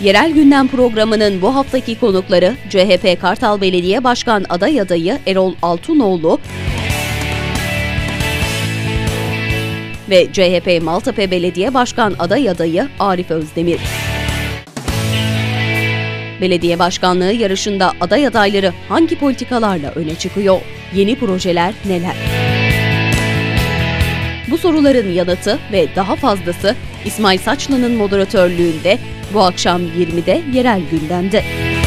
Yerel Gündem programının bu haftaki konukları CHP Kartal Belediye Başkan adayı Erol Altunoğlu ve CHP Maltepe Belediye Başkan adayı Arif Özdemir. Belediye başkanlığı yarışında aday adayları hangi politikalarla öne çıkıyor? Yeni projeler neler? Bu soruların yanıtı ve daha fazlası İsmail Saçlı'nın moderatörlüğünde bu akşam 20'de Yerel Gündem'de.